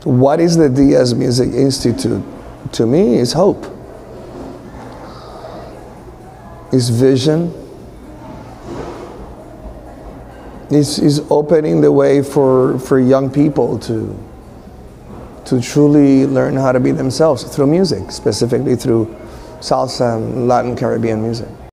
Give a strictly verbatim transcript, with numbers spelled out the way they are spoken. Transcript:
What is the Diaz Music Institute? To me, is hope. Is vision. Is is opening the way for, for young people to to truly learn how to be themselves through music, specifically through salsa and Latin Caribbean music.